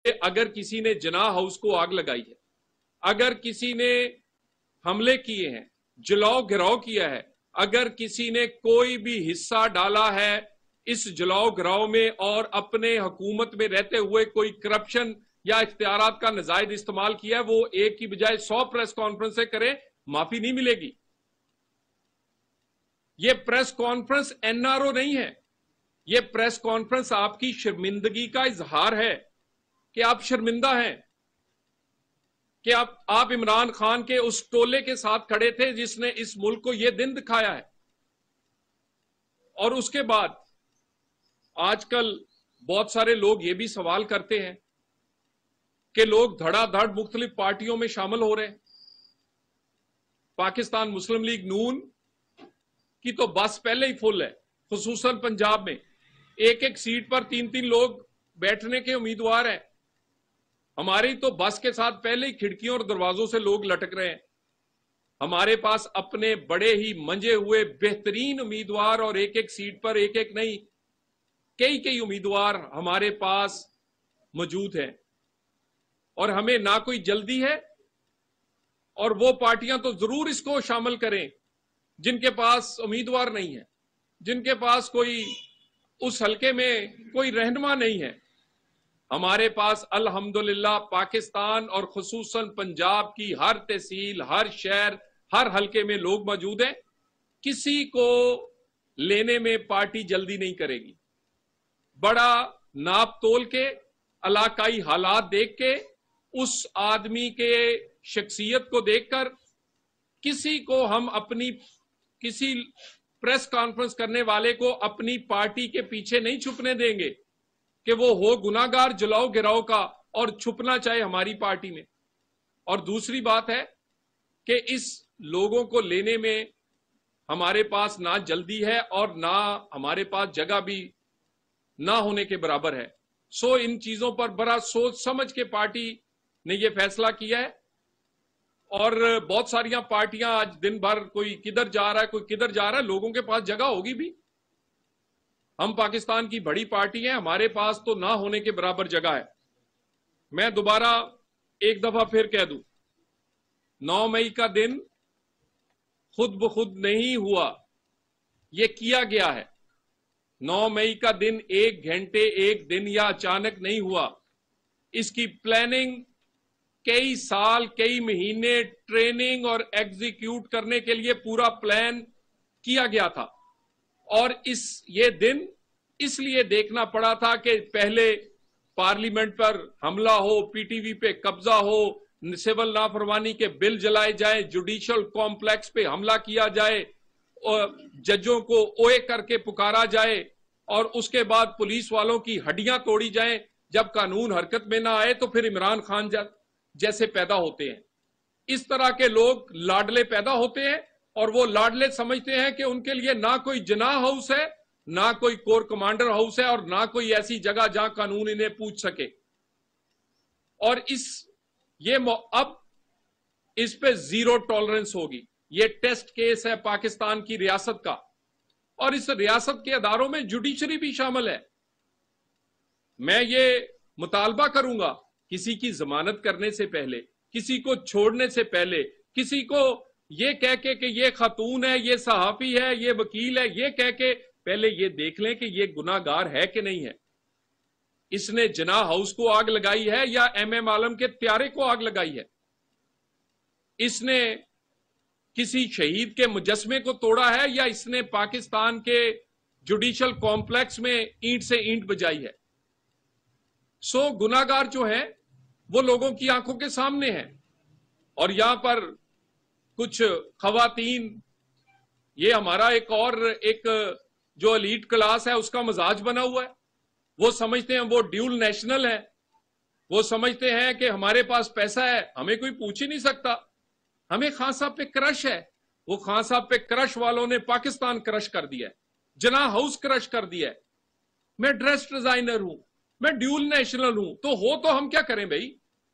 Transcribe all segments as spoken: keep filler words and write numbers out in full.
अगर किसी ने जिन्ना हाउस को आग लगाई है, अगर किसी ने हमले किए हैं, जलाओ गिराव किया है, अगर किसी ने कोई भी हिस्सा डाला है इस जलाओ गिराव में और अपने हुकूमत में रहते हुए कोई करप्शन या इख्तियारात का नाजायज इस्तेमाल किया है, वो एक की बजाय सौ प्रेस कॉन्फ्रेंस से करे, माफी नहीं मिलेगी। ये प्रेस कॉन्फ्रेंस एनआरओ नहीं है, ये प्रेस कॉन्फ्रेंस आपकी शर्मिंदगी का इजहार है कि आप शर्मिंदा हैं कि आप आप इमरान खान के उस टोले के साथ खड़े थे जिसने इस मुल्क को यह दिन दिखाया है। और उसके बाद आजकल बहुत सारे लोग ये भी सवाल करते हैं कि लोग धड़ाधड़ मुख्तलिफ पार्टियों में शामिल हो रहे हैं। पाकिस्तान मुस्लिम लीग नून की तो बस पहले ही फुल है, खुसूसन पंजाब में एक एक सीट पर तीन तीन लोग बैठने के उम्मीदवार हैं। हमारी तो बस के साथ पहले ही खिड़कियों और दरवाजों से लोग लटक रहे हैं। हमारे पास अपने बड़े ही मंजे हुए बेहतरीन उम्मीदवार और एक एक सीट पर एक एक नहीं कई कई उम्मीदवार हमारे पास मौजूद हैं और हमें ना कोई जल्दी है। और वो पार्टियां तो जरूर इसको शामिल करें जिनके पास उम्मीदवार नहीं है, जिनके पास कोई उस हलके में कोई रहनुमा नहीं है। हमारे पास अल्हम्दुलिल्लाह पाकिस्तान और खुसूसन पंजाब की हर तहसील, हर शहर, हर हलके में लोग मौजूद हैं। किसी को लेने में पार्टी जल्दी नहीं करेगी। बड़ा नाप तोल के, इलाकाई हालात देख के, उस आदमी के शख्सियत को देखकर किसी को हम अपनी किसी प्रेस कॉन्फ्रेंस करने वाले को अपनी पार्टी के पीछे नहीं छुपने देंगे कि वो हो गुनाहगार जलाओ गिराओ का और छुपना चाहे हमारी पार्टी में। और दूसरी बात है कि इस लोगों को लेने में हमारे पास ना जल्दी है और ना हमारे पास जगह भी ना होने के बराबर है। सो इन चीजों पर बड़ा सोच समझ के पार्टी ने यह फैसला किया है। और बहुत सारियां पार्टियां आज दिन भर कोई किधर जा रहा है, कोई किधर जा रहा है, लोगों के पास जगह होगी भी। हम पाकिस्तान की बड़ी पार्टी हैं, हमारे पास तो ना होने के बराबर जगह है। मैं दोबारा एक दफा फिर कह दूं, नौ मई का दिन खुद ब खुद नहीं हुआ, यह किया गया है। नौ मई का दिन एक घंटे, एक दिन या अचानक नहीं हुआ। इसकी प्लानिंग कई साल, कई महीने ट्रेनिंग और एग्जीक्यूट करने के लिए पूरा प्लान किया गया था। और इस ये दिन इसलिए देखना पड़ा था कि पहले पार्लियामेंट पर हमला हो, पीटीवी पे कब्जा हो, सिविल नाफरमानी के बिल जलाए जाए, जुडिशियल कॉम्प्लेक्स पे हमला किया जाए और जजों को ओए करके पुकारा जाए और उसके बाद पुलिस वालों की हड्डियां तोड़ी जाएं। जब कानून हरकत में ना आए तो फिर इमरान खान जैसे पैदा होते हैं। इस तरह के लोग लाडले पैदा होते हैं और वो लाडले समझते हैं कि उनके लिए ना कोई जिन्ना हाउस है, ना कोई कोर कमांडर हाउस है और ना कोई ऐसी जगह जहां कानून इन्हें पूछ सके। और इस ये अब इस पे जीरो टॉलरेंस होगी। ये टेस्ट केस है पाकिस्तान की रियासत का और इस रियासत के अदारों में जुडिशरी भी शामिल है। मैं ये मुतालबा करूंगा किसी की जमानत करने से पहले, किसी को छोड़ने से पहले, किसी को ये कह के कि ये खातून है, ये सहाफी है, ये वकील है, ये कह के पहले ये देख लें कि ये गुनाहगार है कि नहीं है। इसने जिन्ना हाउस को आग लगाई है या एम एम आलम के त्यारे को आग लगाई है। इसने किसी शहीद के मुजस्मे को तोड़ा है या इसने पाकिस्तान के जुडिशियल कॉम्प्लेक्स में ईंट से ईंट बजाई है। सो गुनाहगार जो है वो लोगों की आंखों के सामने है। और यहां पर कुछ खवातीन, ये हमारा एक और एक जो एलीट क्लास है उसका मजाज बना हुआ है। वो समझते हैं वो ड्यूल नेशनल है, वो समझते हैं कि हमारे पास पैसा है, हमें कोई पूछ ही नहीं सकता। हमें खान साहब पे क्रश है। वो खान साहब पे क्रश वालों ने पाकिस्तान क्रश कर दिया है, जिन्ना हाउस क्रश कर दिया है। मैं ड्रेस डिजाइनर हूं, मैं ड्यूल नेशनल हूं, तो हो तो हम क्या करें भाई।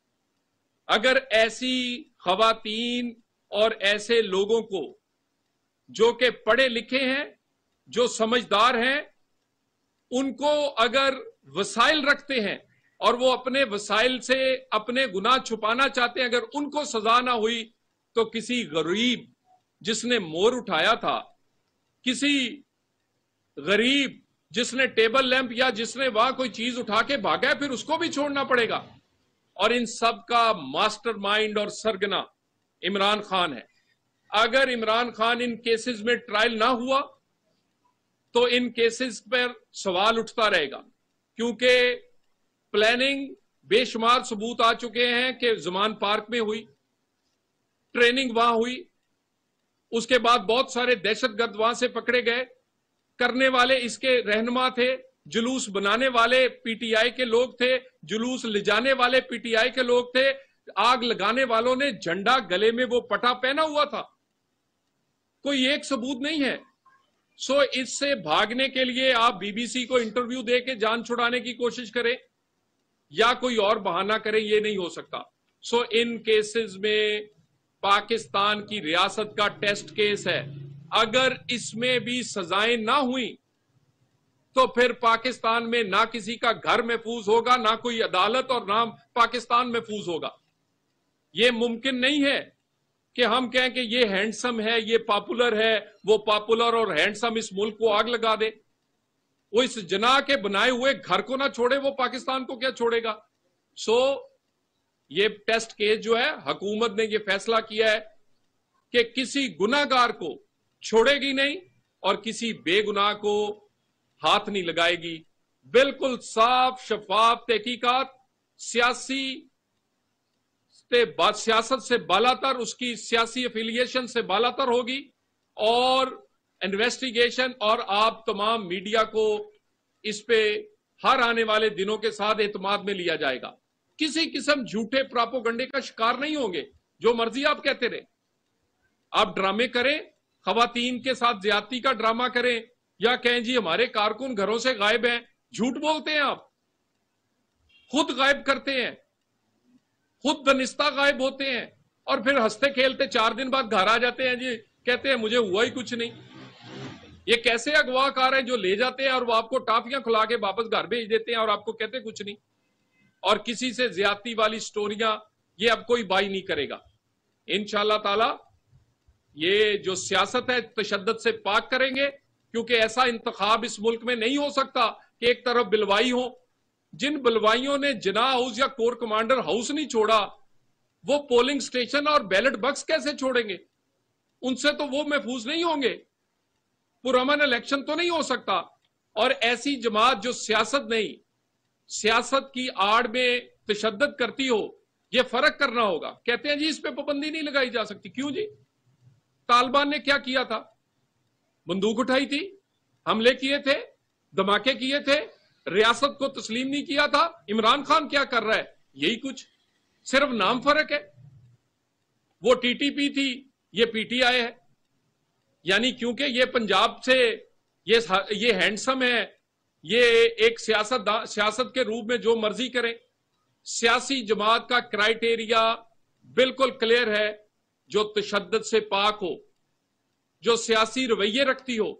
अगर ऐसी खवातीन और ऐसे लोगों को जो कि पढ़े लिखे हैं, जो समझदार हैं, उनको अगर वसाइल रखते हैं और वो अपने वसाइल से अपने गुनाह छुपाना चाहते हैं। अगर उनको सजा ना हुई तो किसी गरीब जिसने मोर उठाया था, किसी गरीब जिसने टेबल लैंप या जिसने वहां कोई चीज उठा के भागा है, फिर उसको भी छोड़ना पड़ेगा। और इन सब का मास्टरमाइंड और सरगना इमरान खान है। अगर इमरान खान इन केसेस में ट्रायल ना हुआ तो इन केसेस पर सवाल उठता रहेगा, क्योंकि प्लानिंग बेशुमार सबूत आ चुके हैं कि ज़मान पार्क में हुई, ट्रेनिंग वहां हुई, उसके बाद बहुत सारे दहशतगर्द वहां से पकड़े गए, करने वाले इसके रहनुमा थे, जुलूस बनाने वाले पीटीआई के लोग थे, जुलूस ले जाने वाले पीटीआई के लोग थे, आग लगाने वालों ने झंडा गले में वो पटा पहना हुआ था। कोई एक सबूत नहीं है। सो इससे भागने के लिए आप बीबीसी को इंटरव्यू दे के जान छुड़ाने की कोशिश करें या कोई और बहाना करें, ये नहीं हो सकता। सो इन केसेस में पाकिस्तान की रियासत का टेस्ट केस है। अगर इसमें भी सजाएं ना हुई तो फिर पाकिस्तान में ना किसी का घर महफूज होगा, ना कोई अदालत, और ना पाकिस्तान महफूज होगा। यह मुमकिन नहीं है कि हम कहें कि ये हैंडसम है, ये पॉपुलर है, वो पॉपुलर और हैंडसम इस मुल्क को आग लगा दे। वो इस जना के बनाए हुए घर को ना छोड़े, वो पाकिस्तान को क्या छोड़ेगा। सो ये टेस्ट केस जो है, हुकूमत ने ये फैसला किया है कि किसी गुनाहगार को छोड़ेगी नहीं और किसी बेगुनाह को हाथ नहीं लगाएगी। बिल्कुल साफ शफाफ तहकीकात, सियासी सियासत से बालातर, उसकी सियासी एफिलिएशन से बालातर होगी, और इन्वेस्टिगेशन, और आप तमाम मीडिया को इस पे हर आने वाले दिनों के साथ एतमाद में लिया जाएगा। किसी किस्म झूठे प्रोपेगेंडे का शिकार नहीं होंगे। जो मर्जी आप कहते रहे, आप ड्रामे करें, खवातीन के साथ ज्यादती का ड्रामा करें, या कहें जी हमारे कारकुन घरों से गायब हैं, झूठ बोलते हैं आप, खुद गायब करते हैं, खुद दनिस्ता गायब होते हैं, और फिर हंसते खेलते चार दिन बाद घर आ जाते हैं, जी कहते हैं मुझे हुआ ही कुछ नहीं। ये कैसे अगवाकार है जो ले जाते हैं और वो आपको टाफियां खुला के वापस घर भेज देते हैं और आपको कहते कुछ नहीं। और किसी से ज्यादती वाली स्टोरियां ये अब कोई बाई नहीं करेगा। इंशाअल्लाह ताला ये जो सियासत है तशद्दुद से पाक करेंगे, क्योंकि ऐसा इंतखाब इस मुल्क में नहीं हो सकता कि एक तरफ बिलवाई हो। जिन बिलवाइयों ने जिना हाउस या कोर कमांडर हाउस नहीं छोड़ा, वो पोलिंग स्टेशन और बैलेट बॉक्स कैसे छोड़ेंगे? उनसे तो वो महफूज नहीं होंगे। पुरअमन इलेक्शन तो नहीं हो सकता। और ऐसी जमात जो सियासत नहीं, सियासत की आड़ में तशद्दुद करती हो, ये फर्क करना होगा। कहते हैं जी इस पे पाबंदी नहीं लगाई जा सकती। क्यों जी? तालिबान ने क्या किया था? बंदूक उठाई थी, हमले किए थे, धमाके किए थे, रियासत को तस्लीम नहीं किया था। इमरान खान क्या कर रहा है? यही कुछ, सिर्फ नाम फर्क है। वो टीटीपी थी, ये पीटीआई है। यानी क्योंकि ये पंजाब से ये ये हैंडसम है, ये एक सियासत सियासत के रूप में जो मर्जी करें। सियासी जमात का क्राइटेरिया बिल्कुल क्लियर है, जो तशद्दुद से पाक हो, जो सियासी रवैये रखती हो।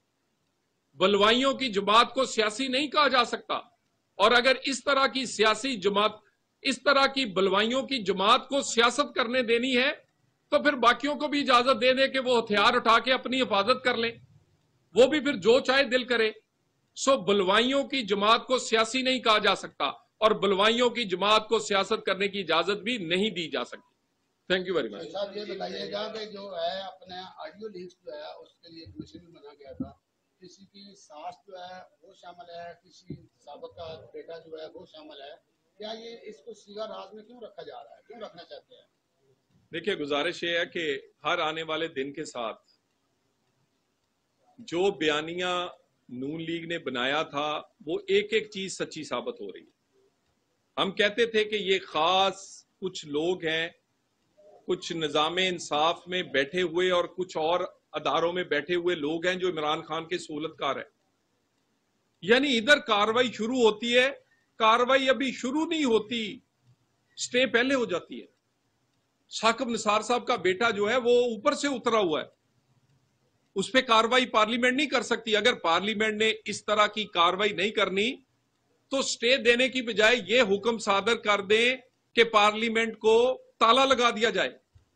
बलवाइयों की जमात को सियासी नहीं कहा जा सकता। और अगर इस तरह की सियासी जमात, इस तरह की बलवाइयों की जमात को सियासत करने देनी है, तो फिर बाकियों को भी इजाजत दे दे कि वो हथियार उठा के अपनी हिफाजत कर लें, वो भी फिर जो चाहे दिल करे। सो बलवाइयों की जमात को सियासी नहीं कहा जा सकता, और बलवाइयों की जमात को सियासत करने की इजाजत भी नहीं दी जा सकती। Thank you very much. साहब ये बताइएगा कि जो है अपने ऑडियो लीक्स जो है उसके लिए कमीशन भी बना गया था, किसी की सास जो है वो शामिल है, किसी साबका बेटा जो है वो शामिल है, क्या ये इसको सीधा राज में क्यों रखा जा रहा है, क्यों रखना चाहते हैं? देखिए, गुजारिश ये है कि हर आने वाले दिन के साथ जो बयानिया नून लीग ने बनाया था वो एक एक चीज सच्ची साबित हो रही है। हम कहते थे कि ये खास कुछ लोग हैं, कुछ निजामे इंसाफ में बैठे हुए और कुछ और अदारों में बैठे हुए लोग हैं जो इमरान खान के सहूलतकार है। यानी इधर कार्रवाई शुरू होती है, कार्रवाई अभी शुरू नहीं होती, स्टे पहले हो जाती है। साकिब निसार साहब का बेटा जो है वो ऊपर से उतरा हुआ है, उस पर कार्रवाई पार्लियामेंट नहीं कर सकती। अगर पार्लियामेंट ने इस तरह की कार्रवाई नहीं करनी तो स्टे देने की बजाय ये हुक्म सादर कर दें कि पार्लियामेंट को ताला लगा दिया जाए।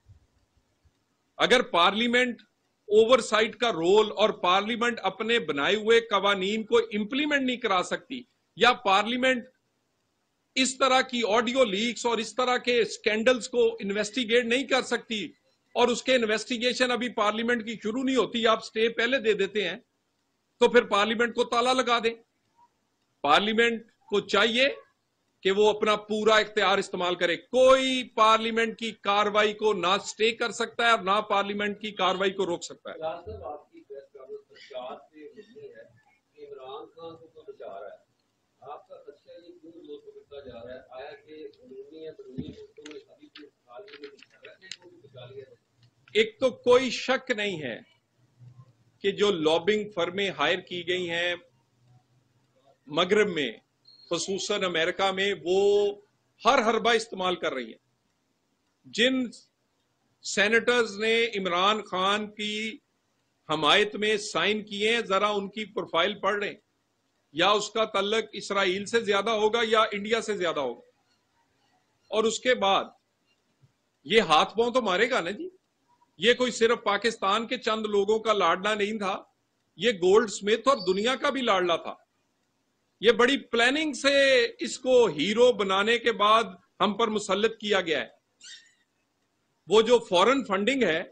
अगर पार्लियामेंट ओवरसाइट का रोल और पार्लियामेंट अपने बनाए हुए कवानीन को इंप्लीमेंट नहीं करा सकती, या पार्लियामेंट इस तरह की ऑडियो लीक्स और इस तरह के स्कैंडल्स को इन्वेस्टिगेट नहीं कर सकती, और उसके इन्वेस्टिगेशन अभी पार्लियामेंट की शुरू नहीं होती, आप स्टे पहले दे देते हैं, तो फिर पार्लियामेंट को ताला लगा दें। पार्लियामेंट को चाहिए कि वो अपना पूरा इख्तियार इस्तेमाल करे। कोई पार्लियामेंट की कार्रवाई को ना स्टे कर सकता है और ना पार्लियामेंट की कार्रवाई को रोक सकता है। आपकी प्रेस कॉन्फ्रेंस प्रचार से होनी है कि इमरान खान को तो बचा रहा है, आपका खदशा ये क्यों रोज पकड़ता जा रहा है? आया कि अंदरूनी या बैरूनी मुल्कों में अभी भी हाल ही में बचा लिया है? एक तो कोई शक नहीं है कि जो लॉबिंग फर्में हायर की गई हैं मगरब में, खुसूसन अमेरिका में, वो हर हरबा इस्तेमाल कर रही है। जिन सेनेटर्स ने इमरान खान की हमायत में साइन किए हैं, जरा उनकी प्रोफाइल पढ़ लें, या उसका तल्लक इसराइल से ज्यादा होगा या इंडिया से ज्यादा होगा। और उसके बाद ये हाथ पांव तो मारेगा ना जी। ये कोई सिर्फ पाकिस्तान के चंद लोगों का लाडला नहीं था, ये गोल्ड स्मिथ और दुनिया का भी लाडला था। ये बड़ी प्लानिंग से इसको हीरो बनाने के बाद हम पर मुसल्लत किया गया है। वो जो फॉरेन फंडिंग है,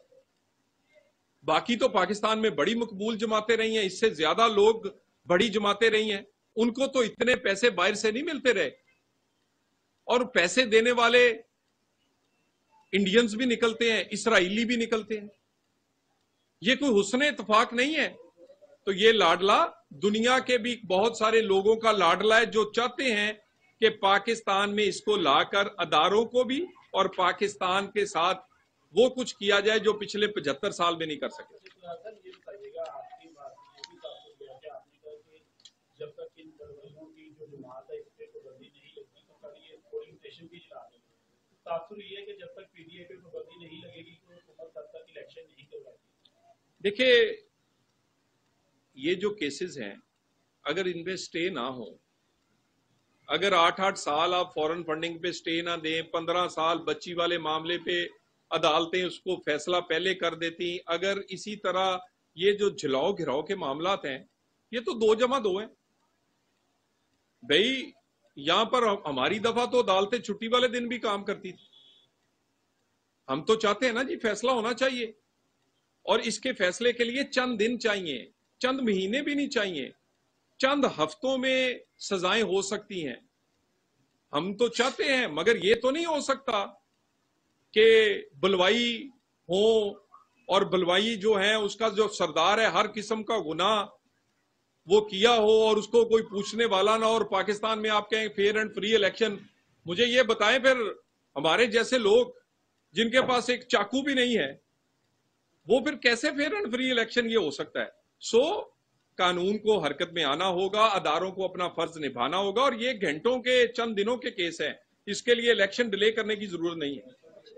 बाकी तो पाकिस्तान में बड़ी मकबूल जमातें रही हैं, इससे ज्यादा लोग बड़ी जमातें रही हैं, उनको तो इतने पैसे बाहर से नहीं मिलते रहे। और पैसे देने वाले इंडियंस भी निकलते हैं, इसराइली भी निकलते हैं। ये कोई हुस्न इत्तेफाक नहीं है। तो ये लाडला दुनिया के भी बहुत सारे लोगों का लाडला है, जो चाहते हैं कि पाकिस्तान में इसको लाकर अदारों को भी और पाकिस्तान के साथ वो कुछ किया जाए जो पिछले पचहत्तर साल में नहीं कर सके। जब तक इन दरवाजों की जो जमात है इस पे पाबंदी नहीं लगती तो कभी ये पोलिंग स्टेशन भी चला देंगे। तासुर ये है कि जब तक पीडीए पे पाबंदी नहीं लगेगी तो हुकूमत तब तक इलेक्शन नहीं करवाएगी। देखिए, ये जो केसेस हैं, अगर इनपे स्टे ना हो, अगर आठ आठ साल आप फॉरेन फंडिंग पे स्टे ना दें, पंद्रह साल बच्ची वाले मामले पे अदालतें उसको फैसला पहले कर देती, अगर इसी तरह ये जो झिलाओ घिराओ के मामलात हैं, ये तो दो जमा दो हैं भाई। यहां पर हमारी दफा तो अदालतें छुट्टी वाले दिन भी काम करती थी। हम तो चाहते हैं ना जी फैसला होना चाहिए, और इसके फैसले के लिए चंद दिन चाहिए, चंद महीने भी नहीं चाहिए, चंद हफ्तों में सजाएं हो सकती हैं। हम तो चाहते हैं, मगर ये तो नहीं हो सकता कि बलवाई हो और बलवाई जो है उसका जो सरदार है हर किस्म का गुनाह वो किया हो और उसको कोई पूछने वाला ना, और पाकिस्तान में आप कहें फेयर एंड फ्री इलेक्शन। मुझे ये बताएं फिर हमारे जैसे लोग जिनके पास एक चाकू भी नहीं है, वो फिर कैसे फेयर एंड फ्री इलेक्शन ये हो सकता है? सो कानून को हरकत में आना होगा, अदारों को अपना फर्ज निभाना होगा, और ये घंटों के चंद दिनों के केस है, इसके लिए इलेक्शन डिले करने की जरूरत नहीं है।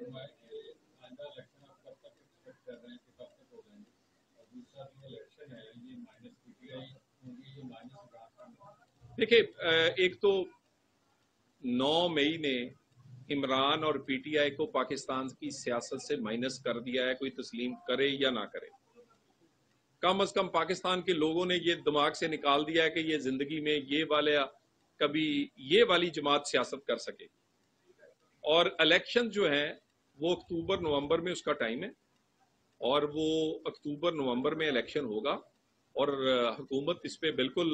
देखिए, एक तो नौ मई ने इमरान और पीटीआई को पाकिस्तान की सियासत से माइनस कर दिया है, कोई तस्लीम करे या ना करे। कम अज कम पाकिस्तान के लोगों ने ये दिमाग से निकाल दिया है कि ये जिंदगी में ये वाले कभी ये वाली जमात सियासत कर सके। और इलेक्शन जो है वो अक्टूबर नवंबर में उसका टाइम है, और वो अक्टूबर नवंबर में इलेक्शन होगा, और हुकूमत इस पे बिल्कुल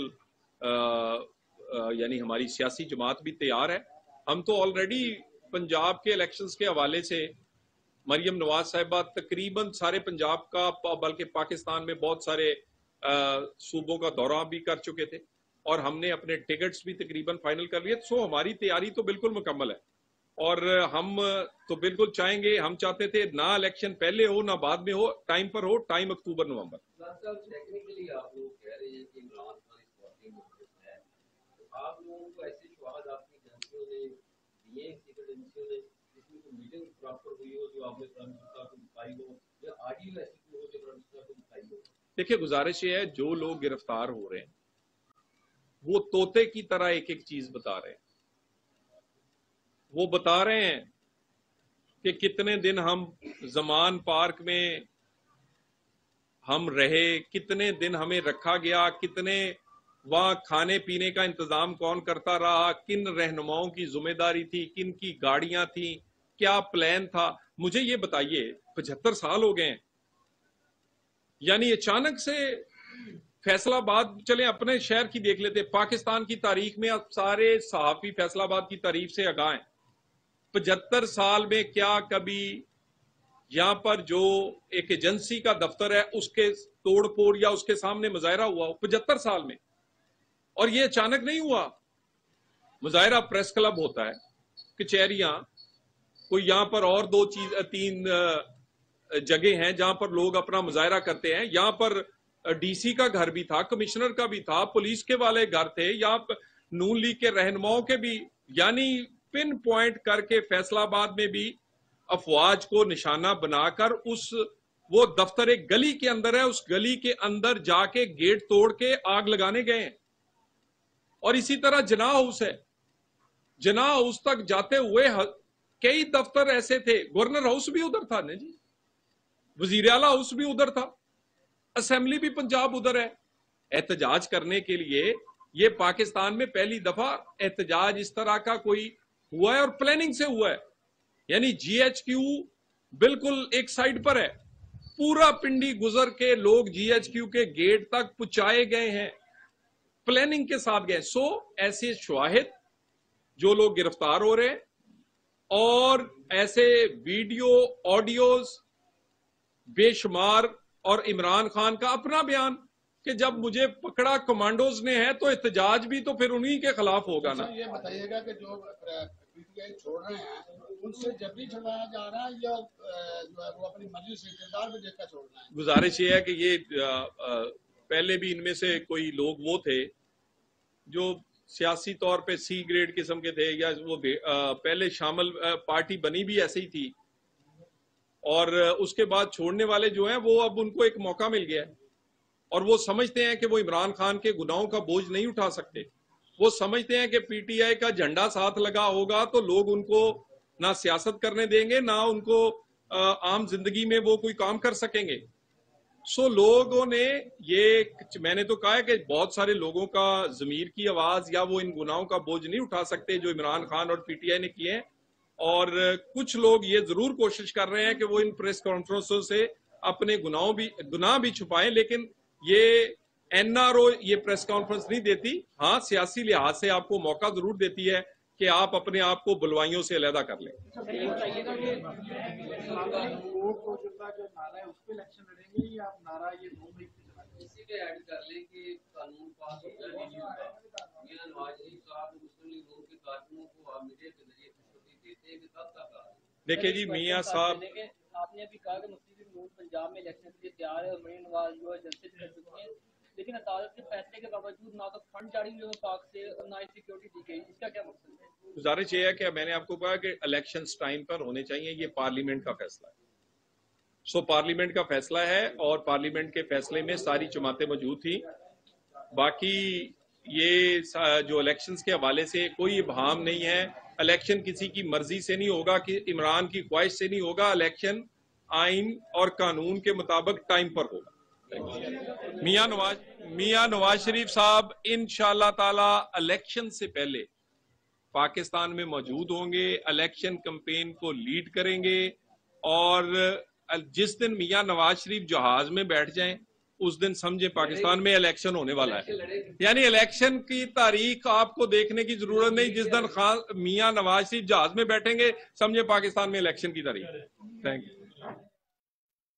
यानी हमारी सियासी जमात भी तैयार है। हम तो ऑलरेडी पंजाब के इलेक्शंस के हवाले से मरियम नवाज साहिबा तकरीबन सारे पंजाब का, बल्कि पाकिस्तान में बहुत सारे सूबों का दौरा भी कर चुके थे, और हमने अपने टिकट्स भी तकरीबन फाइनल कर लिए। सो हमारी तैयारी तो बिल्कुल मुकम्मल है, और हम तो बिल्कुल चाहेंगे, हम चाहते थे ना इलेक्शन पहले हो ना बाद में हो, टाइम पर हो, टाइम अक्टूबर नवंबर। टेक्निकली आप लोग कह रहे हैं कि इमरान खान इस पार्टी में है, तो आप लोगों को ऐसे शवाहद आपकी एजेंसियों ने दिए, सीक्रेट एजेंसियों ने, जिसमें कोई मीटिंग प्रॉपर हुई हो जो आपने प्राइम मिनिस्टर को दिखाई हो, या ऑडियो ऐसी हो जो प्राइम मिनिस्टर को दिखाई हो? देखिए, गुजारिश ये है, जो लोग गिरफ्तार हो रहे हैं वो तोते की तरह एक एक चीज बता रहे हैं। वो बता रहे हैं कि कितने दिन हम जमान पार्क में हम रहे, कितने दिन हमें रखा गया, कितने वहां खाने पीने का इंतजाम कौन करता रहा, किन रहनुमाओं की जिम्मेदारी थी, किन की गाड़ियां थी, क्या प्लान था। मुझे ये बताइए, पचहत्तर साल हो गए हैं, यानी अचानक से फैसलाबाद, चले अपने शहर की देख लेते, पाकिस्तान की तारीख में अब सारे सहाफी फैसलाबाद की तारीफ से आगाह हैं। पचहत्तर साल में क्या कभी यहां पर जो एक एजेंसी का दफ्तर है उसके तोड़फोड़ या उसके सामने मुजाहरा हुआ पचहत्तर साल में? और ये अचानक नहीं हुआ। मुजाहरा प्रेस क्लब होता है, कचहरियां, कोई यहां पर और दो चीज तीन जगह हैं जहां पर लोग अपना मुजाहरा करते हैं। यहां पर डीसी का घर भी था, कमिश्नर का भी था, पुलिस के वाले घर थे, यहाँ पर नून लीग के रहनुमाओं के भी, यानी पिन पॉइंट करके फैसलाबाद में भी अफवाज को निशाना बनाकर उस वो दफ्तर एक गली के अंदर है, उस गली के अंदर जाके गेट तोड़ के आग लगाने गए हैं। और इसी तरह जना हाउस है, जना हाउस तक जाते हुए कई दफ्तर ऐसे थे, गवर्नर हाउस भी उधर था ना जी, वजीर आला हाउस भी उधर था, असेंबली भी पंजाब उधर है। एहतजाज करने के लिए ये पाकिस्तान में पहली दफा एहतजाज इस तरह का कोई हुआ है और प्लानिंग से हुआ है। यानी जीएचक्यू बिल्कुल एक साइड पर है, पूरा पिंडी गुजर के लोग जीएचक्यू के गेट तक पहुंचाए गए हैं, प्लानिंग के साथ गए। सो ऐसे शवाहिद जो लोग गिरफ्तार हो रहे हैं और ऐसे वीडियो ऑडियोज बेशुमार, और इमरान खान का अपना बयान कि जब मुझे पकड़ा कमांडोज ने है तो एहतजाज भी तो फिर उन्हीं के खिलाफ होगा ना। ये बताइएगा कि जो पीटीआई छोड़ रहे हैं उनसे जबरी छुड़वाया जा रहा है या जो है वो अपनी मर्जी से किरदार में देखकर छोड़ रहे हैं? गुजारिश ये है कि ये आ, आ, पहले भी इनमें से कोई लोग वो थे जो सियासी तौर पे सी ग्रेड किस्म के थे, या वो आ, पहले शामिल पार्टी बनी भी ऐसे ही थी, और उसके बाद छोड़ने वाले जो हैं वो अब उनको एक मौका मिल गया है और वो समझते हैं कि वो इमरान खान के गुनाहों का बोझ नहीं उठा सकते। वो समझते हैं कि पीटीआई का झंडा साथ लगा होगा तो लोग उनको ना सियासत करने देंगे, ना उनको आम जिंदगी में वो कोई काम कर सकेंगे। सो लोगों ने ये, मैंने तो कहा है कि बहुत सारे लोगों का ज़मीर की आवाज या वो इन गुनाहों का बोझ नहीं उठा सकते जो इमरान खान और पीटीआई ने किए हैं। और कुछ लोग ये जरूर कोशिश कर रहे हैं कि वो इन प्रेस कॉन्फ्रेंसों से अपने गुनाहों भी गुनाह भी छुपाएं, लेकिन ये एनआरओ ये प्रेस कॉन्फ्रेंस नहीं देती। हाँ, सियासी लिहाज से आपको मौका जरूर देती है कि आप अपने आप को बुलवाइयों से अलहदा कर लें। इसी पे ऐड कर लें कि कानून पास हो जाने मियां नवाज शरीफ साहब मुस्लिम लीग नून के कारकुनों को आप मीडिया के जरिए खुशखबरी देते हैं कि कब तक आ? देखिए जी, मियां साहब, आपने अभी कहा कि मुस्लिम लीग नून पंजाब में इलेक्शन के लिए तैयार है और मियां नवाज जो है जल्द से कर चुके हैं, लेकिन अदालत के फैसले के बावजूद ना तो फंड जारी हुए पाक से और ना ही सिक्योरिटी दी गई, इसका क्या मकसद है? गुजारिश ये है कि मैंने आपको कहा कि इलेक्शन टाइम पर होने चाहिए, ये पार्लियामेंट का फैसला है। सो पार्लियामेंट का फैसला है और पार्लियामेंट के फैसले में सारी जमातें मौजूद थी। बाकी ये जो इलेक्शंस के हवाले से कोई इबहाम नहीं है। इलेक्शन किसी की मर्जी से नहीं होगा, कि इमरान की ख्वाहिश से नहीं होगा। इलेक्शन आइन और कानून के मुताबिक टाइम पर होगा। मियां नवाज मियां नवाज शरीफ साहब इंशाअल्लाह ताला इलेक्शन से पहले पाकिस्तान में मौजूद होंगे, इलेक्शन कैंपेन को लीड करेंगे, और जिस दिन मियां नवाज शरीफ जहाज में बैठ जाएं उस दिन समझे पाकिस्तान में इलेक्शन होने वाला है। यानी इलेक्शन की तारीख आपको देखने की जरूरत नहीं, जिस दिन खान मियां नवाज शरीफ जहाज में बैठेंगे समझे पाकिस्तान में इलेक्शन की तारीख। Thank you.